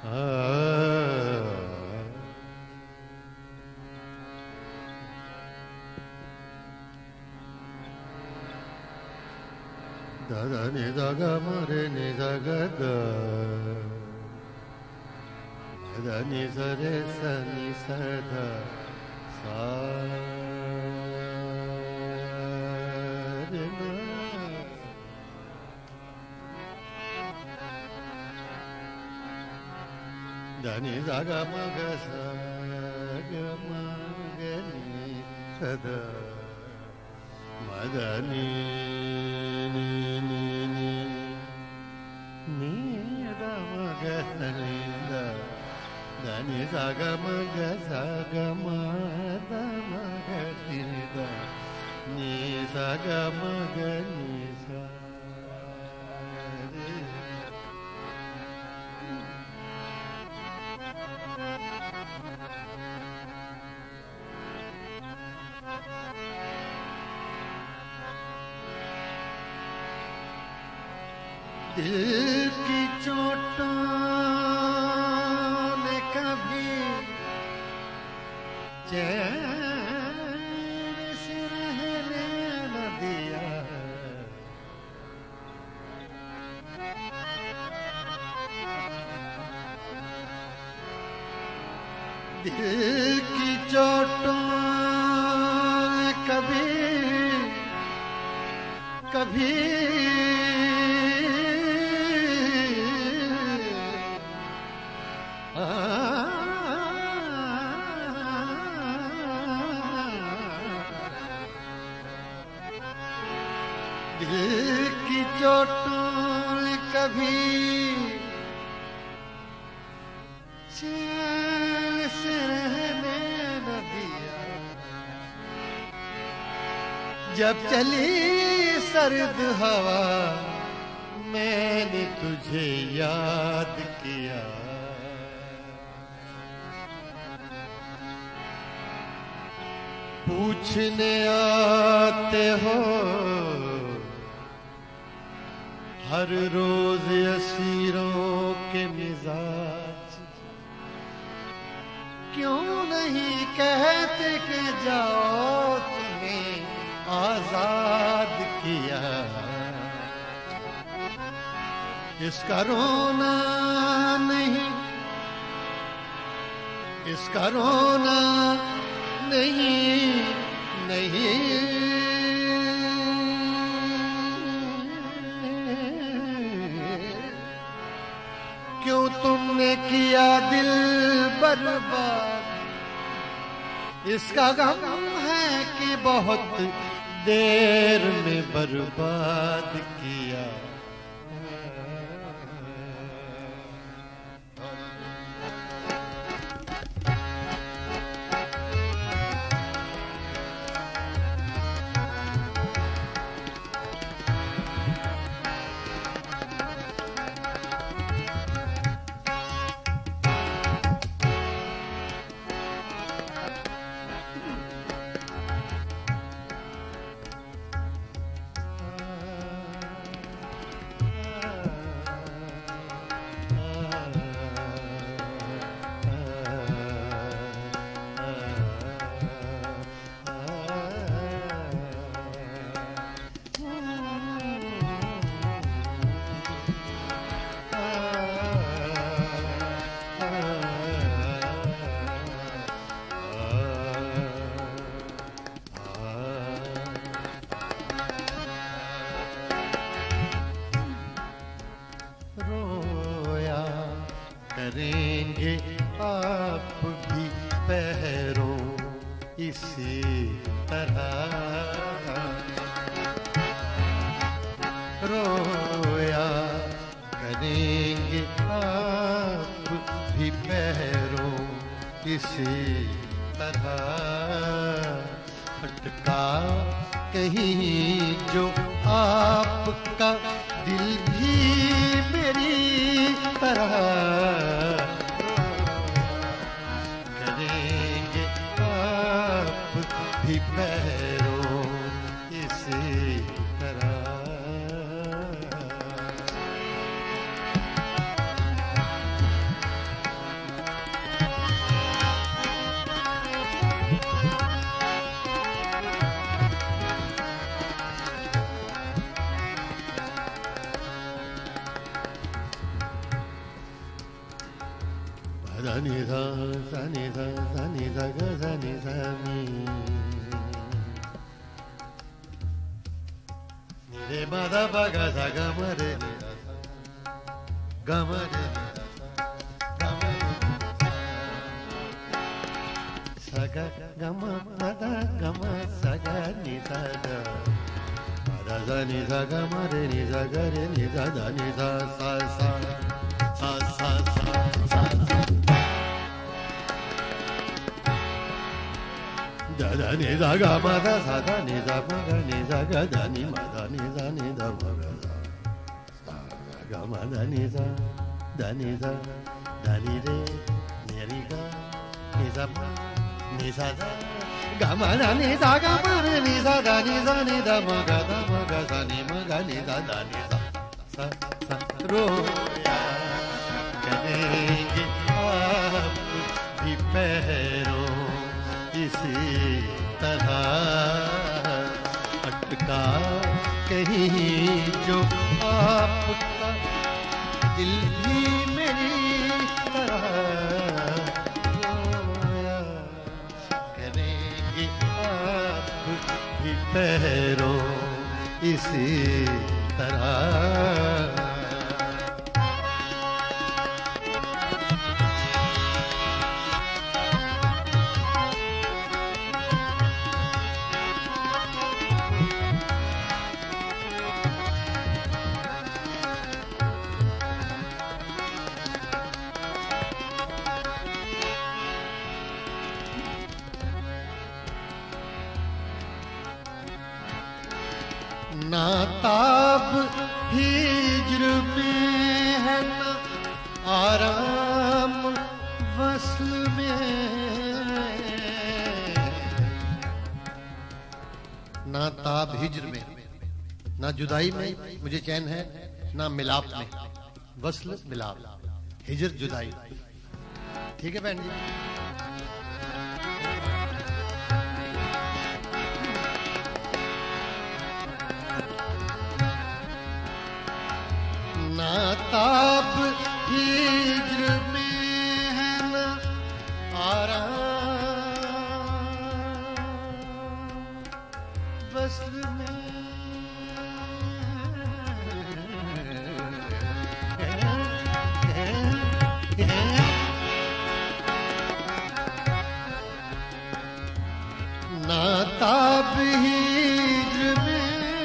da da ni da ga ma re ni da ga da da ni sa re sa ni sa da sa re na da ni da ga ma ga sa ga ma ga ni sa da ma da ni da ni sa ga ma ga sa ga ma da ma ga ti da ni sa ga ma ga ni sa दिल की चोटों ने कभी चैन से रहने न दिया दिल की चोटों ने कभी कभी दिल की चोटों ने कभी चैन से रहने न दिया जब चली सर्द हवा मैंने तुझे याद किया पूछने आते हो हर रोज असीरों के मिजाज क्यों नहीं कहते कि जाओ तुम्हें आजाद किया इसका रोना नहीं इसका रोना नहीं नहीं क्यों तुमने किया दिल बर्बाद इसका गम है कि बहुत देर में बर्बाद किया करेंगे आप भी पैरों इसी तरह रोया करेंगे आप भी पैरों इसी तरह भटका कहीं जो आपका दिल भी मेरी तरह करेंगे आप भी पैरों इसी तरह దని స సని స సని స గ సని స ని రే మ ద ప గ స గ మ రే ని ద స గ మ రే ని ద స గ మ స గ గ మ మ ద గ మ స గ ని స ద మ ద స ని స గ మ రే ని స గ రే ని స ద ని స స స స స స da da ni da ga ma da sa da ni da ma ga ni da ga da ni ma da ni da ma ga da sa ga ma da ni da ni re ni ri ga ni da ma ni sa da ga ma da ni da ga ma re ni sa da ni da ma ga sa ni ma ga ni da ni sa sa sa ro ya करेंगे आप भी पैरों इसी तरह अटका कहीं जो आपका दिल भी मेरी तरह रोया करेंगे आप भी पैरों इसी तरह ना ताब हिज्र में है ना आराम वस्ल में ना ताब हिज्र में ना जुदाई में मुझे चैन है ना मिलाप में वस्ल मिलाप हिज्र जुदाई ठीक है बहन जी ना ताब हिज्र में है ना आराम वस्ल में ना ताब हिज्र में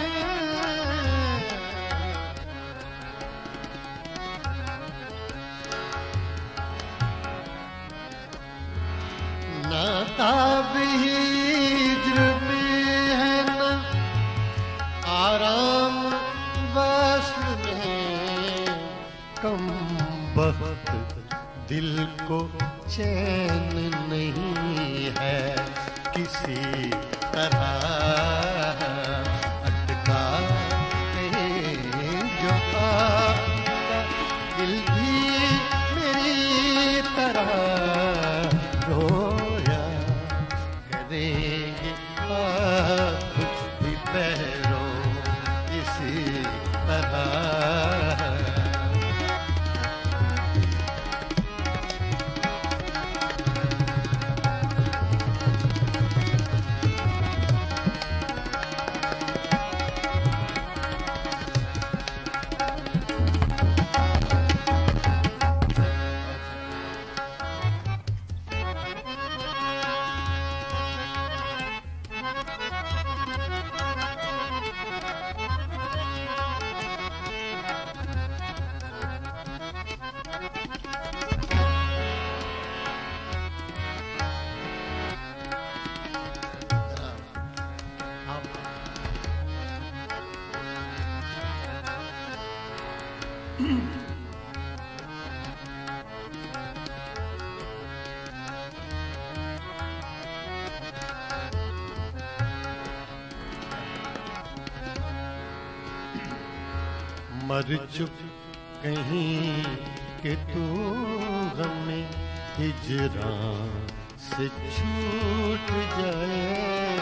ना ताब हिज्र में है ना आराम वस्ल में कम वक्त दिल को चैन नहीं है किसी तरह अटका जो आपका दिल भी मेरी तरह रोया करेंगे आप भी पैरों इसी तरह मर चुक कहीं कि तू हमें हिजरां से छूट जाए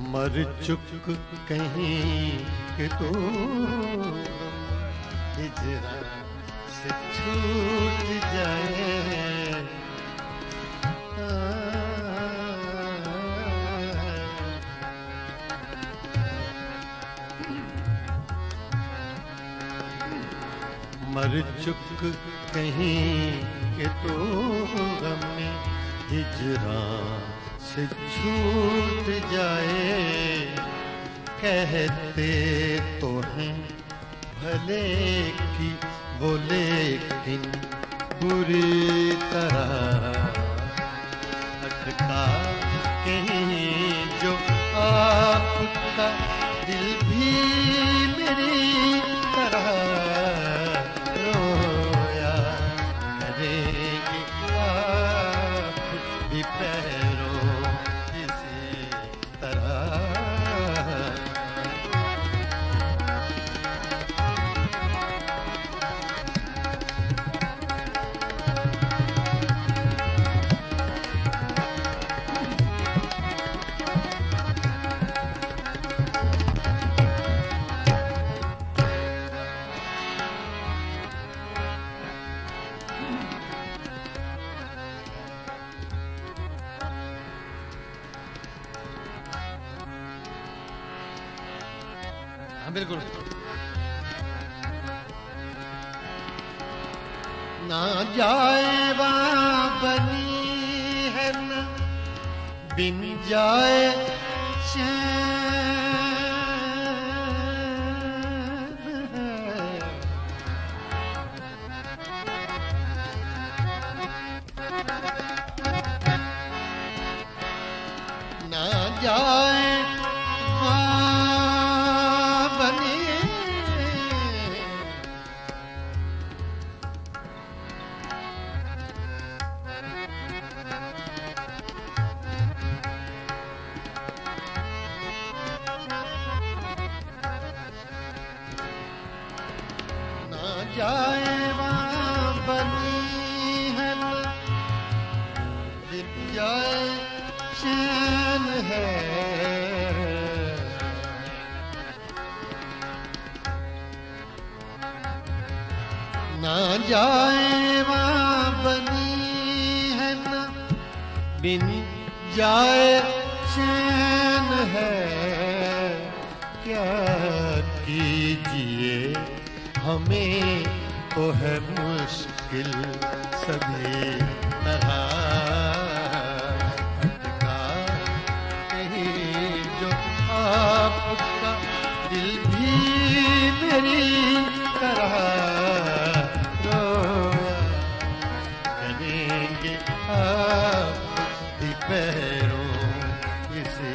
मर चुक कहीं कि तू हिजरा से छूट जाए। मर चुक कहीं कि तू गम में हिजरा से छूट जाए। कहते तो हैं भले की वो लेकिन बुरी तरह अटका कहीं जो आपका दिल भी मेरी तरह रोया करेंगे आप भी पैरों इसी तरह। बिल्कुल ना जाए वहाँ बनी है न बिन जाए चैन है। ना जाए जाए वहाँ बनी है न बिन जाए चैन है। ना जाए वहाँ बनी है न बिन जाए चैन है। क्या कीजिए हमें तो है मुश्किल सभी तरह अटका कहीं जो आपका दिल भी मेरी तरह रोया करेंगे आप भी पैरों इसी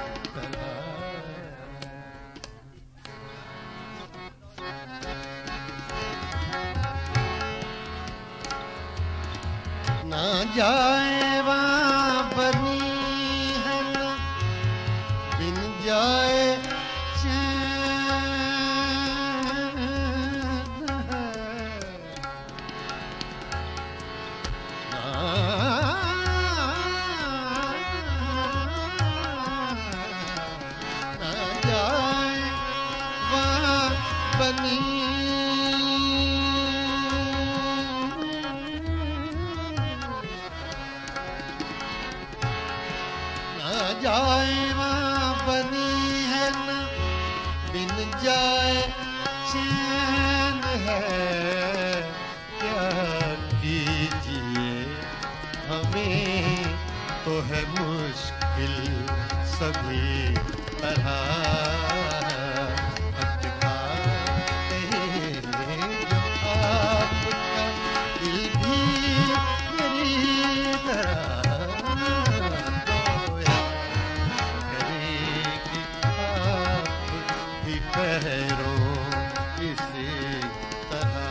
ना जाए वहाँ बनी है न बिन जाए चैन है। ना जाए वहाँ बनी जाए वहाँ बनी है न बिन जाए चैन है। क्या कीजिए हमें तो है मुश्किल सभी तरह अटका कहीं जो आपका दिल भी मेरी तरह पैरों इसी तरह।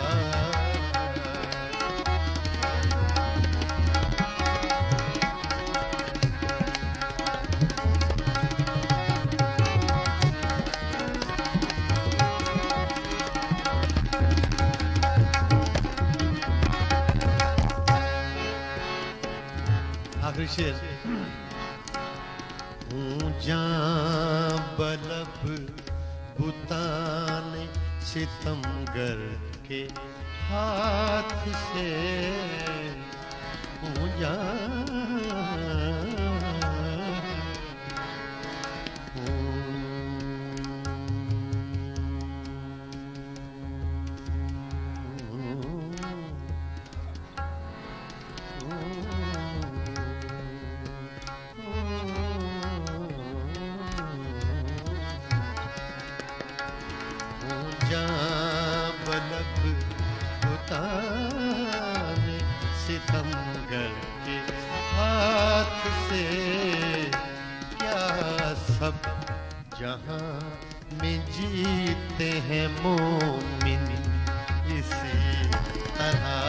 आखिरी शेर जां बलब बुताने सितमगर के हाथ से पूजा बलब बुताने सितमगर के हाथ से क्या सब जहां में जीते हैं मोमिन इसी तरह